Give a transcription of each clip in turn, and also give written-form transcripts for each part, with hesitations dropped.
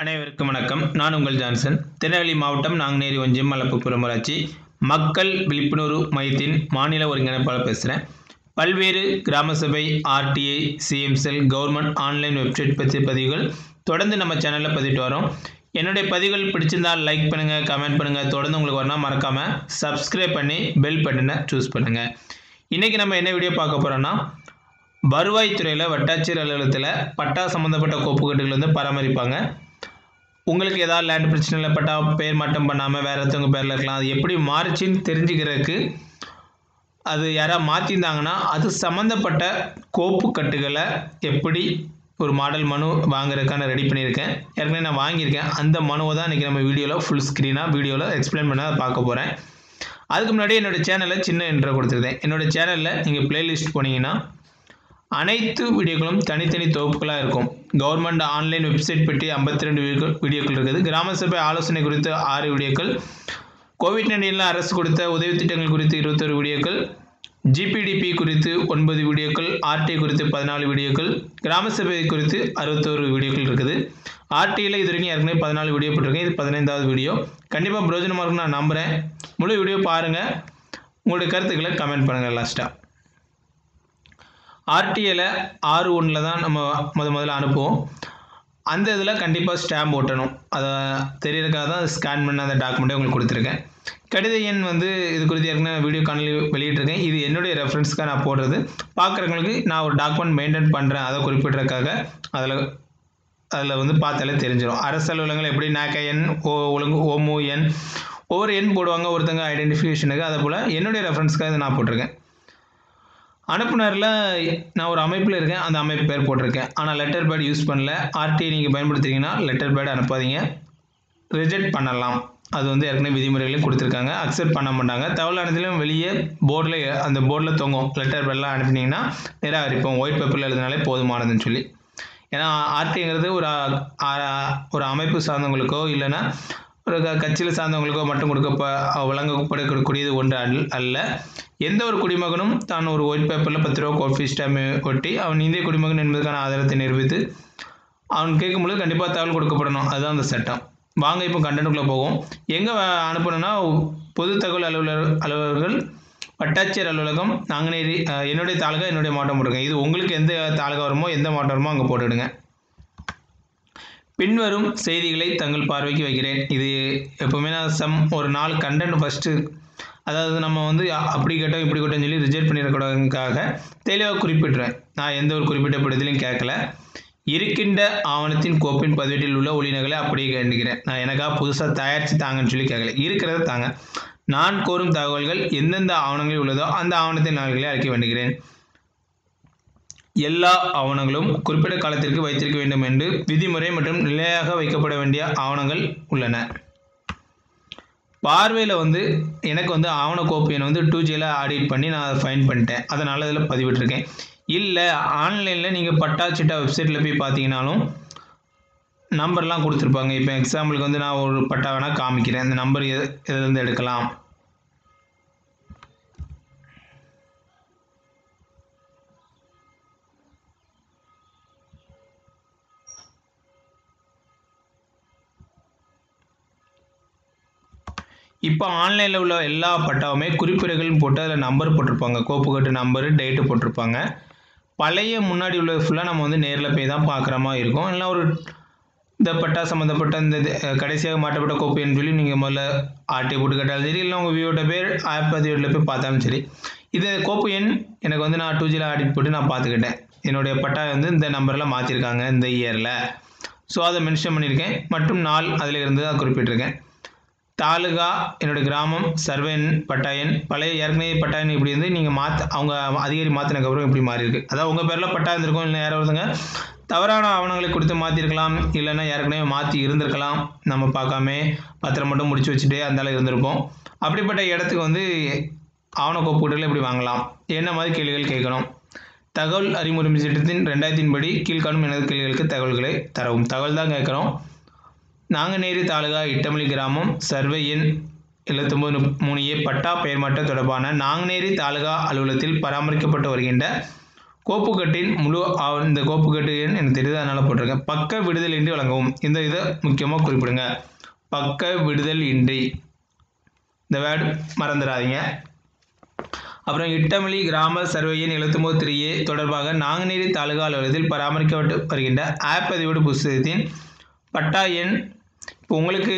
அனைவருக்கும் வணக்கம். நான் உங்கள் ஜான்சன். திருநெல்வேலி மாவட்டம் நாங்குநேரி ஒன்றியம் மலப்புப்புறம் ஊராட்சி மக்கள் விழிப்புணர்வு மையத்தின் மாநில ஒருங்கிணைப்பாளர் பேசுகிறேன். பல்வேறு கிராம சபை, RTI, CM cell, government online website பற்றிய பதிவுகள் தொடர்ந்து நம்ம சேனலில் பதிவிட்டு வரோம். என்னுடைய பதிவுகள் பிடிச்சிருந்தால் லைக் பண்ணுங்கள், கமெண்ட் பண்ணுங்கள். தொடர்ந்து உங்களுக்கு வரணும் மறக்காமல் சப்ஸ்கிரைப் பண்ணி பெல் பட்டனை சூஸ் பண்ணுங்கள். இன்றைக்கி நம்ம என்ன வீடியோ பார்க்க போகிறோன்னா, வருவாய்த்துறையில் வட்டாட்சியர் அலுவலகத்தில் பட்டா சம்மந்தப்பட்ட கோப்புக்கட்டுகள் வந்து பராமரிப்பாங்க. உங்களுக்கு ஏதாவது லேண்ட் பிரச்சனை இல்லை, பட்டா பேர் மாற்றம் பண்ணாமல் வேறு ஒருத்தவங்க பேரில் இருக்கலாம். அது எப்படி மாறிச்சின்னு தெரிஞ்சுக்கிறதுக்கு, அது யாராவது மாற்றிருந்தாங்கன்னா அது சம்மந்தப்பட்ட கோப்புக்கட்டுகளை எப்படி ஒரு மாடல் மனு வாங்குறதுக்கான ரெடி பண்ணியிருக்கேன். ஏற்கனவே நான் வாங்கியிருக்கேன். அந்த மனுவை தான் இன்றைக்கி நம்ம வீடியோவில் ஃபுல் ஸ்க்ரீனாக வீடியோவில் எக்ஸ்பிளைன் பண்ண பார்க்க போகிறேன். அதுக்கு முன்னாடி என்னோடய சேனலில் சின்ன இன்ட்ரோ கொடுத்துருந்தேன். என்னோடய சேனலில் நீங்கள் பிளேலிஸ்ட் போனீங்கன்னா அனைத்து வீடியோக்களும் தனித்தனி தொகுப்புகளாக இருக்கும். கவர்மெண்ட் ஆன்லைன் வெப்சைட் பற்றி 52 வீடியோக்கள் இருக்குது. கிராம சபை ஆலோசனை குறித்து 6 வீடியோக்கள், கோவிட்-19 அரசு கொடுத்த உதவி திட்டங்கள் குறித்து 21 வீடியோக்கள், ஜிபிடிபி குறித்து 9 வீடியோக்கள், ஆர்டிஐ குறித்து 14 வீடியோக்கள், கிராம சபை குறித்து 61 வீடியோக்கள் இருக்குது. ஆர்டிஐயில் இது வரைக்கும் ஏற்கனவே 14 வீடியோ போட்டிருக்கேன். இது 15வது வீடியோ. கண்டிப்பாக பிரயோஜனமாக இருக்குன்னு நான் நம்புகிறேன். முழு வீடியோ பாருங்கள், உங்களுடைய கருத்துக்களை கமெண்ட் பண்ணுங்கள். லாஸ்ட்டாக ஆர்டிஐயில் 6/1 தான் நம்ம முதல்ல அனுப்புவோம். அந்த இதில் கண்டிப்பாக ஸ்டாம்ப் ஓட்டணும். அதை தெரியறதுக்காக தான் ஸ்கேன் பண்ண அந்த டாக்குமெண்ட்டை உங்களுக்கு கொடுத்துருக்கேன். கடித எண் வந்து இது குறித்து ஏற்கனவே வீடியோ காணொலி வெளியிட்டிருக்கேன். இது என்னுடைய ரெஃபரன்ஸ்க்காக நான் போடுறது. பார்க்குறவங்களுக்கு நான் ஒரு டாக்குமெண்ட் மெயின்டைன் பண்ணுறேன், அதை குறிப்பிட்றதுக்காக அதில் வந்து பார்த்தாலே தெரிஞ்சிடும். அரசு அலுவலகங்கள் எப்படி நாக்க எண், ஓமு எண், ஒவ்வொரு எண் போடுவாங்க ஒருத்தங்க ஐடென்டிஃபிகேஷனுக்கு. அதே போல் என்னுடைய ரெஃபரன்ஸ்க்காக இதை நான் போட்டிருக்கேன். அனுப்புனரில் நான் ஒரு அமைப்பில் இருக்கேன், அந்த அமைப்பு பேர் போட்டிருக்கேன். ஆனால் லெட்டர் பேட் யூஸ் பண்ணல. ஆர்டிஐ நீங்கள் பயன்படுத்துறீங்கன்னா லெட்டர் பேட் அனுப்பாதீங்க, ரிஜெக்ட் பண்ணலாம். அது வந்து ஏற்கனவே விதிமுறைகளையும் கொடுத்துருக்காங்க, அக்செப்ட் பண்ண மாட்டாங்க. தகவல் அனைத்திலும் வெளியே அந்த போர்டில் தொங்கும். லெட்டர் பேட்லாம் அனுப்பினீங்கன்னா நிராகரிப்போம், ஒயிட் பேப்பரில் எழுதினாலே போதுமானதுன்னு சொல்லி. ஏன்னா ஆர்டிஐங்கிறது ஒரு அமைப்பு சார்ந்தவங்களுக்கோ இல்லைன்னா ஒரு கட்சியில் சார்ந்தவங்களுக்கோ மட்டும் வழங்கப்படக்கூடியது ஒன்று அல்ல. எந்த ஒரு குடிமகனும் தான் ஒரு ஒயிட் பேப்பரில் 10 ரூபா கோட் ஃபீஸ் ஸ்டாம்ப் ஒட்டி அவன் இந்திய குடிமகன் என்பதற்கான ஆதாரத்தை நிரூபித்து அவன் கேட்கும்போது கண்டிப்பாக தகவல் கொடுக்கப்படணும். அதுதான் அந்த சட்டம். வாங்க இப்போ கண்டென்ட்டுக்குள்ளே போவோம். எங்கே அனுப்பணும்னா, பொது தகவல் அலுவலர்கள், வட்டாட்சியர் அலுவலகம், நாங்குநேரி, என்னுடைய தாலுகா, என்னுடைய மாவட்டம் போட்டிருக்கேன். இது உங்களுக்கு எந்த தாலுகா வருமோ எந்த மாவட்டம் வருமோ அங்கே போட்டுவிடுங்க. பின்வரும் செய்திகளை தங்கள் பார்வைக்கு வைக்கிறேன். இது எப்போவுமே நான் ஒரு 4 கண்டென்ட் ஃபஸ்ட்டு, அதாவது நம்ம வந்து அப்படி கேட்டோம் இப்படி கேட்டோம்னு சொல்லி ரிஜெக்ட் பண்ணிடக்கூடாதுக்காக தெளிவாக குறிப்பிட்றேன். நான் எந்த ஒரு குறிப்பிட்ட படத்திலையும் கேட்கல. இருக்கின்ற ஆவணத்தின் கோப்பின் பதிவேட்டில் உள்ள ஒளிநகலை அப்படியே கேட்டுக்கிறேன். நான் எனக்காக புதுசாக தயாரித்து தாங்கன்னு சொல்லி கேட்கல, இருக்கிறத தாங்க. நான் கோரும் தகவல்கள் எந்தெந்த ஆவணங்களில் உள்ளதோ அந்த ஆவணத்தின் நகல்களை அழைக்க வேண்டுகிறேன். எல்லா ஆவணங்களும் குறிப்பிட்ட காலத்திற்கு வைத்திருக்க வேண்டும் என்று விதிமுறை மற்றும் நிலையாக வைக்கப்பட வேண்டிய ஆவணங்கள் உள்ளன. பார்வையில் வந்து எனக்கு வந்து ஆவண கோப்பு எண் வந்து 2Gல ஆடிட் பண்ணி நான் அதை ஃபைன் பண்ணிட்டேன். அதனால் அதில் பதிவிட்டிருக்கேன். இல்லை ஆன்லைனில் நீங்கள் பட்டா சிட்டா வெப்சைட்டில் போய் பார்த்தீங்கன்னாலும் நம்பர்லாம் கொடுத்துருப்பாங்க. இப்போ எக்ஸாம்பிளுக்கு வந்து நான் ஒரு பட்டா வேணால் காமிக்கிறேன். இந்த நம்பர் எதுலேருந்து எடுக்கலாம். இப்போ ஆன்லைனில் உள்ள எல்லா பட்டாவுமே குறிப்பிடங்கள் போட்டு அதில் நம்பர் போட்டிருப்பாங்க. கோப்புக்கட்டு நம்பரு, டேட்டு போட்டிருப்பாங்க. பழைய முன்னாடி உள்ளது ஃபுல்லாக நம்ம வந்து நேரில் போய் தான் பார்க்குற மாதிரி இருக்கும். இல்லை ஒரு இந்த பட்டா சம்மந்தப்பட்ட இந்த கடைசியாக மாற்றப்பட்ட கோப்பு எண் சொல்லி நீங்கள் முதல்ல ஆர்டிஐ போட்டு கேட்டாலும் சரி, இல்லை உங்கள் வியோட பேர் பதிவேட்டில் போய் பார்த்தாலும் சரி, இது கோப்பு எண் எனக்கு வந்து நான் 2Gல ஆடிட் போட்டு நான் பார்த்துக்கிட்டேன். என்னுடைய பட்டா வந்து இந்த நம்பரில் மாற்றிருக்காங்க இந்த இயரில். ஸோ அதை மென்ஷன் பண்ணியிருக்கேன். மற்றும் நாள் அதில் இருந்து தான் குறிப்பிட்டிருக்கேன். தாலுகா, என்னுடைய கிராமம், சர்வே எண், பட்டா எண், பழைய ஏற்கனவே பட்டா எண் இப்படி இருந்து நீங்கள் அவங்க அதிகாரி மாற்றினதுக்கப்புறம் இப்படி மாறி இருக்குது. அதாவது உங்கள் பேரில் பட்டா இருந்திருக்கும், இல்லை யாரோ ஒருத்தங்க தவறான ஆவணங்களை கொடுத்து மாற்றிருக்கலாம், இல்லைன்னா ஏற்கனவே மாற்றி இருந்திருக்கலாம். நம்ம பார்க்காம பத்திரம் மட்டும் முடிச்சு வச்சுட்டு அந்தால இருந்திருப்போம். அப்படிப்பட்ட இடத்துக்கு வந்து ஆவண கோப்புகளை இப்படி வாங்கலாம். என்ன மாதிரி கேள்விகள் கேட்கணும். தகவல் அறிமுறை சட்டத்தின் 2000 படி கீழ்காணும் எனது கேள்விகளுக்கு தகவல்களை தரவும். தகவல் தான் கேட்குறோம். நாங்குநேரி தாலுகா, இட்டமலி கிராமம், சர்வே எண் 79-3A பட்டா பெயர் மாற்றம் தொடர்பான நாங்குநேரி தாலுகா அலுவலகத்தில் பராமரிக்கப்பட்டு வருகின்ற கோப்புக்கட்டின் முழு இந்த கோப்புக்கட்டு எண் எனக்கு தெரியுது, அதனால் போட்டிருக்கேன். பக்க விடுதல் இன்றி வழங்கவும். இந்த இதை முக்கியமாக குறிப்பிடுங்க. பக்க விடுதல் இன்றி, இந்த வேர்டு மறந்துடாதீங்க. அப்புறம் இட்டமலி கிராம சர்வே எண் 79-3A தொடர்பாக நாங்குநேரி தாலுகா அலுவலகத்தில் பராமரிக்கப்பட்டு வருகின்ற ஆப்பதிவோடு புஸ்தகத்தின் பட்டா எண். இப்போ உங்களுக்கு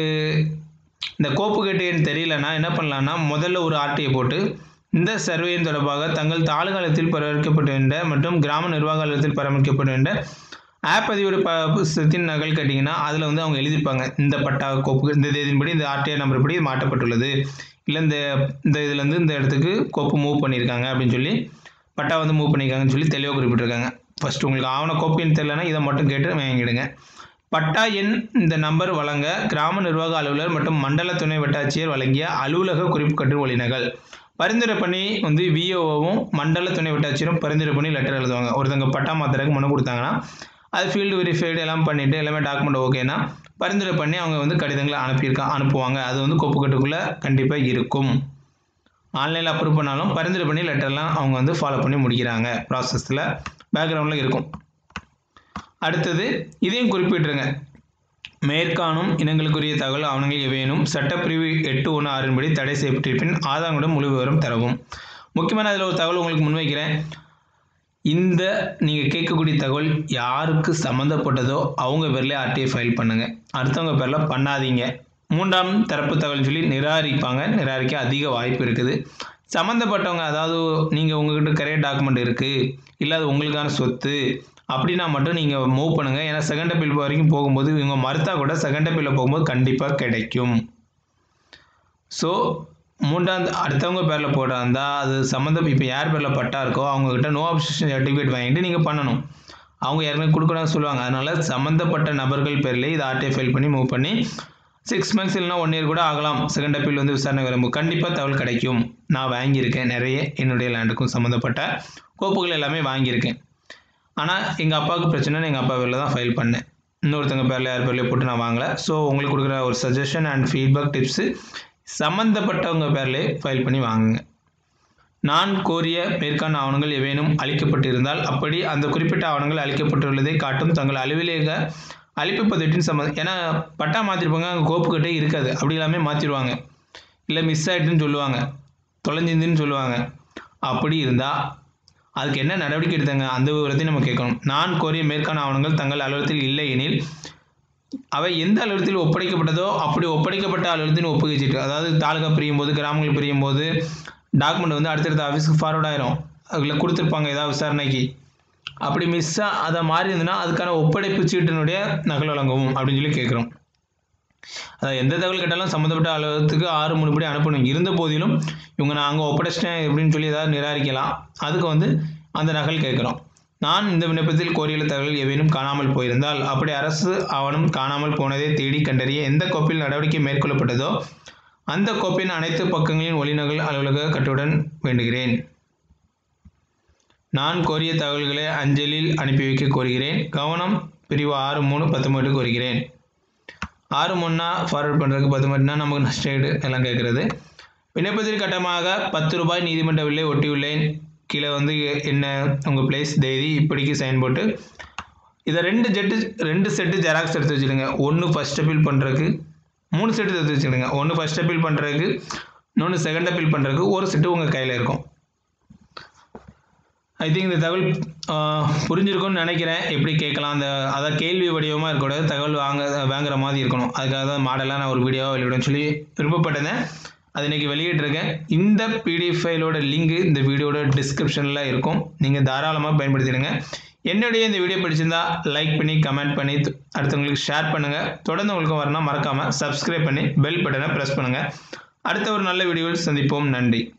இந்த கோப்புக்கட்டு எண் தெரியலன்னா என்ன பண்ணலான்னா, முதல்ல ஒரு ஆர்டியை போட்டு இந்த சர்வேயின் தொடர்பாக தங்கள் தாலுகாலத்தில் பராமரிக்கப்பட்டுகின்ற மற்றும் கிராம நிர்வாக அலுவலகத்தில் பராமரிக்கப்படுகின்ற ஆப்பதிவோடு புஸ்தகத்தின் நகல் கேட்டிங்கன்னா அதில் வந்து அவங்க எழுதியிருப்பாங்க, இந்த பட்டா கோப்பு இந்த தேதியின்படி இந்த ஆர்டிஐ நம்பர் படி மாற்றப்பட்டுள்ளது, இல்லை இந்த இதுலேருந்து இந்த இடத்துக்கு கோப்பு மூவ் பண்ணியிருக்காங்க அப்படின்னு சொல்லி, பட்டா வந்து மூவ் பண்ணியிருக்காங்கன்னு சொல்லி தெளிவாக குறிப்பிட்டிருக்காங்க. ஃபஸ்ட்டு உங்களுக்கு ஆவண கோப்பு எண் தெரியலன்னா இதை மட்டும் கேட்டு வாங்கிடுங்க. பட்டா எண் இந்த நம்பர் வழங்க கிராம நிர்வாக அலுவலர் மற்றும் மண்டல துணை வட்டாட்சியர் வழங்கிய அலுவலக குறிப்புக்கட்டு ஒளிநகல். பரிந்துரை பண்ணி வந்து விஓவும் மண்டல துணை வட்டாட்சியரும் பரிந்துரை பண்ணி லெட்டர் எழுதுவாங்க. ஒருத்தங்க பட்டா மாத்திரக்கு மனு கொடுத்தாங்கன்னா அது ஃபீல்டு வெரிஃபைடு எல்லாம் பண்ணிவிட்டு எல்லாமே டாக்குமெண்ட் ஓகேனா பரிந்துரை பண்ணி அவங்க வந்து கடிதங்களை அனுப்புவாங்க. அது வந்து கோப்புக்கட்டுக்குள்ளே கண்டிப்பாக இருக்கும். ஆன்லைனில் அப்ரூவ் பண்ணாலும் பரிந்துரை பண்ணி லெட்டர்லாம் அவங்க வந்து ஃபாலோ பண்ணி முடிக்கிறாங்க. ப்ராசஸில் பேக்ரவுண்டில் இருக்கும். அடுத்தது இதையும் குறிப்பிட்டுருங்க. மேற்காணும் இனங்களுக்குரிய தகவல் ஆவணங்கள் எவையேனும் சட்டப்பிரிவு 816 படி தடை செய்யப்பட்டிருப்பின் ஆதாரங்களுடன் முழு விவரம் தரவும். முக்கியமான அதில் ஒரு தகவல் உங்களுக்கு முன்வைக்கிறேன். இந்த நீங்கள் கேட்கக்கூடிய தகவல் யாருக்கு சம்மந்தப்பட்டதோ அவங்க பேரில் ஆர்டிஐ ஃபைல் பண்ணுங்கள். அடுத்தவங்க பேரில் பண்ணாதீங்க. மூன்றாம் தரப்பு தகவல் சொல்லி நிராகரிக்க அதிக வாய்ப்பு இருக்குது. சம்மந்தப்பட்டவங்க, அதாவது நீங்கள் உங்கள்கிட்ட கரெக்ட் டாக்குமெண்ட் இருக்குது, இல்லை அது உங்களுக்கான சொத்து அப்படின்னா மட்டும் நீங்கள் மூவ் பண்ணுங்கள். ஏன்னா செகண்ட் அப்பீல் வரைக்கும் போகும்போது இவங்க மறுத்தா கூட செகண்ட் அப்பீலில் போகும்போது கண்டிப்பாக கிடைக்கும். ஸோ அடுத்தவங்க பேரில் போடுறா இருந்தால் அது சம்மந்தம் இப்போ யார் பேரில் பட்டா இருக்கோ அவங்கக்கிட்ட நோ அப்ஜெக்ஷன் சர்டிஃபிகேட் வாங்கிட்டு நீங்கள் பண்ணணும். அவங்க யாருமே கொடுக்கணும்னு சொல்லுவாங்க. அதனால் சம்மந்தப்பட்ட நபர்கள் பேரில் இது ஆர்டிஐ ஃபைல் பண்ணி மூவ் பண்ணி 6 months இல்லைனா 1 year கூட ஆகலாம். செகண்ட் அப்பீல் வந்து விசாரணை வரும்போது கண்டிப்பாக தகவல் கிடைக்கும். நான் வாங்கியிருக்கேன், நிறைய என்னுடைய லேண்டுக்கும் சம்மந்தப்பட்ட கோப்புகள் எல்லாமே வாங்கியிருக்கேன். ஆனால் எங்கள் அப்பாவுக்கு பிரச்சனைன்னு எங்கள் அப்பா பேரில் தான் ஃபைல் பண்ணேன். இன்னொருத்தங்க பேரில் யார் பேர்லேயே போட்டு நான் வாங்கலை. ஸோ உங்களுக்கு கொடுக்குற ஒரு சஜஷன் அண்ட் ஃபீட்பேக் டிப்ஸு சம்மந்தப்பட்டவங்க பேர்லேயே ஃபைல் பண்ணி வாங்குங்க. நான் கோரிய மேற்கான ஆவணங்கள் எவையேனும் அளிக்கப்பட்டிருந்தால் அப்படி அந்த குறிப்பிட்ட ஆவணங்கள் அளிக்கப்பட்டுள்ளதை காட்டும் தங்கள் அலுவலக அளிப்பு பதிவேட்டின் ஏன்னா பட்டா மாற்றிருப்பாங்க, அங்கே கோப்புக்கட்டே இருக்காது, அப்படி எல்லாமே மாற்றிடுவாங்க. இல்லை மிஸ் ஆகிட்டுன்னு சொல்லுவாங்க, தொலைஞ்சிருந்துன்னு சொல்லுவாங்க. அப்படி இருந்தால் அதுக்கு என்ன நடவடிக்கை எடுத்தாங்க அந்த விவரத்தையும் நம்ம கேட்கணும். நான் கோரிய மேற்கான ஆவணங்கள் தங்கள் அலுவலகத்தில் இல்லை எனில் அவை எந்த அலுவலகத்தில் ஒப்படைக்கப்பட்டதோ அப்படி ஒப்படைக்கப்பட்ட அலுவலகத்தின் ஒப்புகைச்சிட்டு, அதாவது தாலுகா பிரியும் போது கிராமங்கள் பிரியும் போது டாக்குமெண்ட் வந்து அடுத்தடுத்த ஆஃபீஸுக்கு ஃபார்வர்ட் ஆயிரும். அதில் கொடுத்துருப்பாங்க ஏதாவது விசாரணைக்கு. அப்படி மிஸ்ஸாக அதை மாறி இருந்ததுன்னா அதுக்கான ஒப்படைப்பு சீட்டினுடைய நகல் வழங்கவும் அப்படின்னு சொல்லி கேட்குறோம். அதாவது எந்த தகவல் கேட்டாலும் சம்மந்தப்பட்ட அலுவலகத்துக்கு 6 முறைப்படி அனுப்பணும். இருந்த போதிலும் இவங்க நான் அங்கே ஒப்படைச்சிட்டேன் அப்படின்னு சொல்லி ஏதாவது நிராகரிக்கலாம். அதுக்கு வந்து அந்த நகல் கேட்குறோம். நான் இந்த விண்ணப்பத்தில் கோரியுள்ள தகவல் எவையும் காணாமல் போயிருந்தால் அப்படி அரசு ஆவணம் காணாமல் போனதை தேடி கண்டறிய எந்த கோப்பில் நடவடிக்கை மேற்கொள்ளப்பட்டதோ அந்த கோப்பின் அனைத்து பக்கங்களின் ஒளிநகல் அலுவலக கட்டுடன் வேண்டுகிறேன். நான் கோரிய தகவல்களை அஞ்சலில் அனுப்பி வைக்க கோருகிறேன். கவனம் பிரிவு 6(3)(19) கோருகிறேன். 6(3)னா ஃபார்வர்ட் பண்ணுறதுக்கு 19னா நமக்கு நஷ்டஈடு எல்லாம் கேட்குறது. விண்ணப்பத்தில் கட்டமாக 10 ரூபாய் நீதிமன்ற விலை ஒட்டியுள்ளேன். கீழே வந்து என்ன உங்கள் பிளேஸ் தேதி இப்படிக்கு சைன் போட்டு இதை 2 செட்டு ஜெராக்ஸ் எடுத்து வச்சுடுங்க. 1 ஃபஸ்ட் அப்பீல் பண்ணுறதுக்கு, 3 செட்டு எடுத்து வச்சுடுங்க. 1 ஃபஸ்ட் அப்பீல் பண்ணுறதுக்கு, இன்னொன்று செகண்ட் அப்பீல் பண்ணுறதுக்கு, ஒரு செட்டு உங்கள் கையில் இருக்கும். ஐ திங்க் இந்த தகவல் புரிஞ்சிருக்கும்னு நினைக்கிறேன். எப்படி கேட்கலாம், அதான் கேள்வி வடிவமாக இருக்கக்கூடாது, தகவல் வாங்குற மாதிரி இருக்கணும். அதுக்காக தான் மாடலாக நான் ஒரு வீடியோவாக வெளியிடணும்னு சொல்லி விருப்பப்பட்டேன். அது இன்றைக்கி வெளியிட்டிருக்கேன். இந்த பிடிஎஃப் ஃபைலோட லிங்கு இந்த வீடியோட டிஸ்கிரிப்ஷனில் இருக்கும். நீங்கள் தாராளமாக பயன்படுத்திடுங்க. என்னுடைய இந்த வீடியோ பிடிச்சிருந்தா லைக் பண்ணி கமெண்ட் பண்ணி அடுத்தவங்களுக்கு ஷேர் பண்ணுங்கள். தொடர்ந்து உங்களுக்கு வரணும் மறக்காமல் சப்ஸ்கிரைப் பண்ணி பெல் பட்டனை ப்ரெஸ் பண்ணுங்கள். அடுத்த ஒரு நல்ல வீடியோவில் சந்திப்போம். நன்றி.